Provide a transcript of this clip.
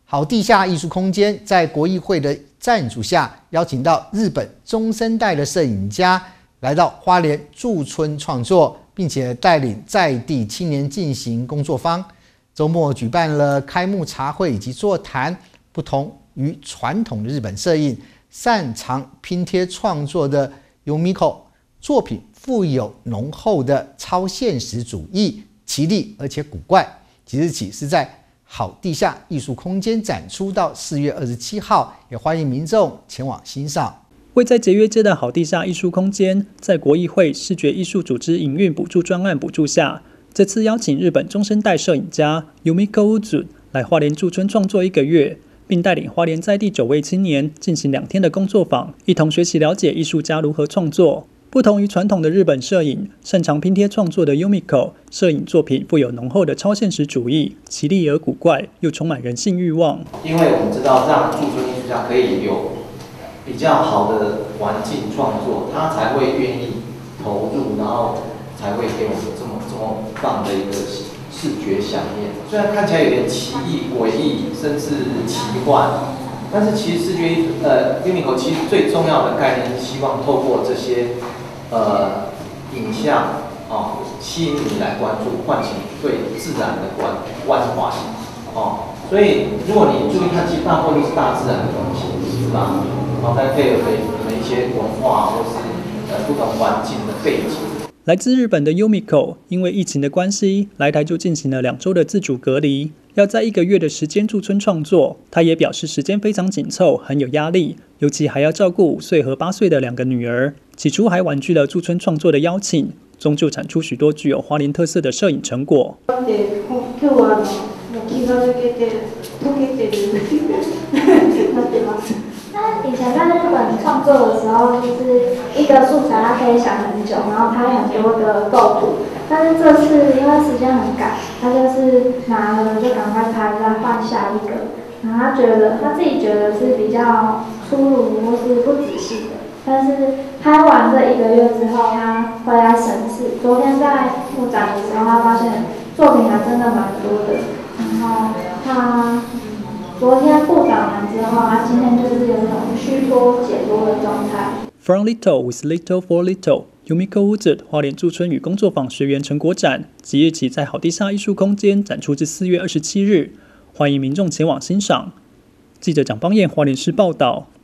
好地下艺术空间在国艺会的赞助下，邀请到日本中生代的摄影家来到花莲驻村创作，并且带领在地青年进行工作坊。周末举办了开幕茶会以及座谈。不同于传统的日本摄影，擅长拼贴创作的 Yumiko 作品富有浓厚的超现实主义，奇丽而且古怪。即日起是在好地下艺术空间展出到4月27号，也欢迎民众前往欣赏。 位在节约街的好地下艺术空间，在国艺会视觉艺术组织营运补助专案补助下，这次邀请日本中生代摄影家 Yumiko Uzu 来花莲驻村创作1个月，并带领花莲在地9位青年进行2天的工作坊，一同学习了解艺术家如何创作。不同于传统的日本摄影，擅长拼贴创作的 Yumiko 摄影作品富有浓厚的超现实主义，奇丽而古怪，又充满人性欲望。 因为我们知道，让驻村艺术家可以有比较好的环境创作，他才会愿意投入，然后才会给我们这么棒的一个视觉响应。虽然看起来有点奇异、诡异，甚至奇幻，但是其实视觉Yumiko 其实最重要的概念是希望透过这些影像吸引你来关注，唤起对自然的关怀所以如果你注意看，其实大部分都是大自然的东西，是吧？再配合一些文化或是不同环境的背景。 来自日本的 Yumiko 因为疫情的关系，来台就进行了2周的自主隔离，要在1个月的时间驻村创作。他也表示时间非常紧凑，很有压力，尤其还要照顾5岁和8岁的2个女儿。起初还婉拒了驻村创作的邀请，终究产出许多具有花莲特色的摄影成果。 以前在日本创作的时候，就是一个素材，它可以想很久，然后它有很多个构图。但是这次因为时间很赶，他就是拿了就赶快拍，再换下一个。然后他自己觉得是比较粗鲁或是不仔细的。但是拍完这1个月之后，他回来审视。昨天在布展的时候，他发现作品还真的蛮多的。然后他昨天布展完之后，他今天就是有一种虚脱解脱的状态。 From Little with Little for Little， Yumiko Uzu 花莲驻村与工作坊学员成果展，即日起在好地下艺术空间展出至4月27日，欢迎民众前往欣赏。记者蒋邦彦花莲市报道。